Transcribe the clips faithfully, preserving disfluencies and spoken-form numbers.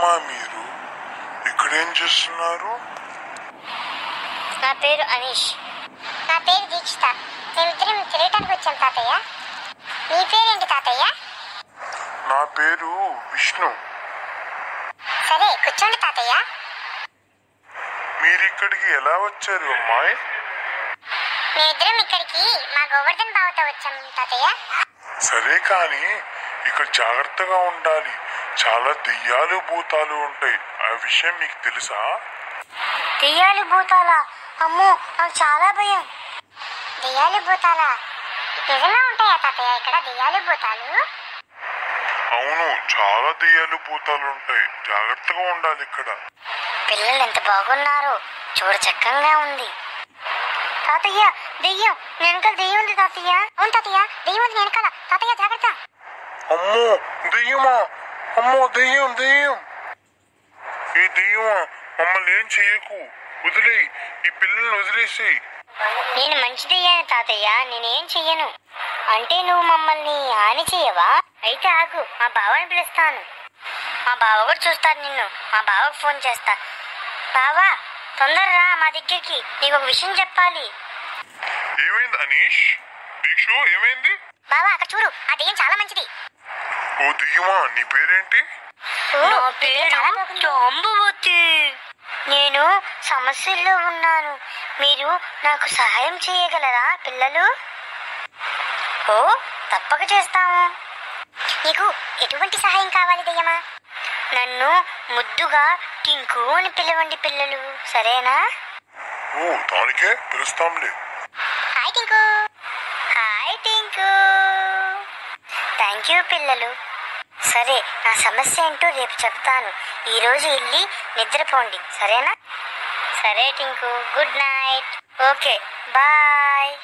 ఎవరమ్మా మీరు? ఇక్కడేం చేస్తున్నారు? నా పేరు అనీష్. నా పేరు దీక్షిత. మేమిద్దరం తిరగటానికి వచ్చాం తాతయ్య. మీ పేరేంటి తాతయ్య? నా పేరు విష్ణు. సరే కూర్చోండి తాతయ్య. మీరు ఇక్కడికి ఎలా వచ్చారు అమ్మాయి? మేమిద్దరం ఇక్కడికి మా గోవర్ధన్ బావతో వచ్చాం తాతయ్య. సరే కానీ ఇక్కడ జాగ్రత్తగా ఉండాలి. చాలా దెయ్యాలు భూతాలు ఉంటాయి. ఆ విషయం మీకు తెలుసా? దెయ్యాలు భూతాలా? అమ్మో, నాకు చాలా భయం. దెయ్యాలు భూతాలా? నిజంగా ఉంటాయా తాతయ్య ఇక్కడ దెయ్యాలు భూతాలు? అవును, చాలా దెయ్యాలు భూతాలు ఉంటాయి. జాగ్రత్తగా ఉండాలి ఇక్కడ. పిల్లలు ఎంత బాగున్నారు, చూడ చక్కగా ఉంది. తాతయ్య, దెయ్యం వెనకాల దెయ్యం ఉంది తాతయ్య. అవును తాతయ్య, దెయ్యం ఉంది వెనకాల. తాతయ్య జాగ్రత్త. అమ్మో దెయ్యమా! అమ్మో దెయ్యం దెయ్యం! ఈ దెయ్యమా, మమ్మల్ని ఏం చెయ్యకు, వదిలే, ఈ పిల్లల్ని వదిలేసి. నేను మంచి దెయ్యాను తాతయ్య, నేనేం చెయ్యను. అంటే నువ్వు మమ్మల్ని హాని చెయ్యవా? అయితే ఆగు, మా బావని పిలుస్తాను. మా బావ కూడా చూస్తాడు నిన్ను. మా బావకు ఫోన్ చేస్తా. బావా, తొందరరా మా దగ్గరికి, నీకు ఒక విషయం చెప్పాలి. ఏమైంది అనీష్? దీక్షు ఏమైంది? బావా అక్కడ చూడు, ఆ దెయ్యం చాలా మంచిది. ఓ దెయ్యమా, నీ పేరేంటి? నా పేరు జాంబవతి. నేను సమస్యల్లో ఉన్నాను. మీరు నాకు సహాయం చేయగలరా పిల్లలు? ఓ తప్పక చేస్తాము. నీకు ఎటువంటి సహాయం కావాలి దెయ్యమా? నన్ను ముద్దుగా టింకు అని పిలవండి పిల్లలు, సరేనా? ఓ దానికే పిలుస్తాంలే. Hi Tinku. Hi Tinku. Thank you పిల్లలు. సరే, నా సమస్య ఏంటో రేపు చెప్తాను. ఈరోజు వెళ్ళి నిద్రపోండి, సరేనా? సరే Tinku, good night. Okay, bye.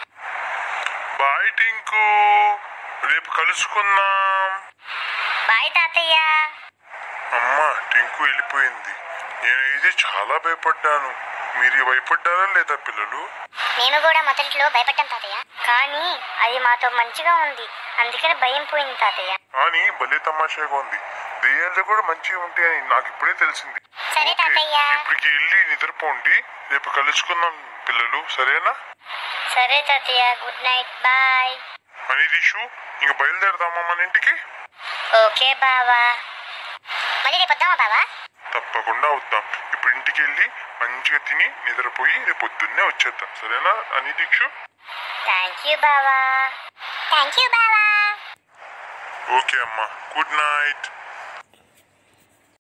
Bye Tinku, రేపు కలుసుకుందాం. బాయ్ తాతయ్య. అమ్మా టింకు వెళ్ళిపోయింది. నేనైతే చాలా భయపడ్డాను. మీరు భయపడ్డారా లేదా పిల్లలు? మేము కూడా మొదట్లో భయపడ్డాం తాతయ్య. కానీ అది మాతో మంచిగా ఉంది, అందుకని భయం పోయింది తాతయ్య. కానీ భలే తమాషాగా ఉంది. దెయ్యాలు కూడా మంచిగా ఉంటాయని నాకు ఇప్పుడే తెలిసింది. సరే తాతయ్య. ఇప్పటికి వెళ్ళి నిద్రపోండి, రేపు కలుసుకుందాం పిల్లలు, సరేనా? సరే తాతయ్య, గుడ్ నైట్, బాయ్. అని దిషు, ఇంక బయలుదేరదామా మన ఇంటికి? ఓకే బావా. మళ్ళీ రేపు వద్దామా బావా? తప్పకుండా వద్దాం. ఇప్పుడు ఇంటికి వెళ్ళి మంచిగా తిని నిద్రపోయి రేపు పొద్దున్నే వచ్చేద్దాం, సరేనా అని దీక్షు? థ్యాంక్ యూ బావా. థ్యాంక్ యూ బావా. ఓకే అమ్మా, గుడ్ నైట్.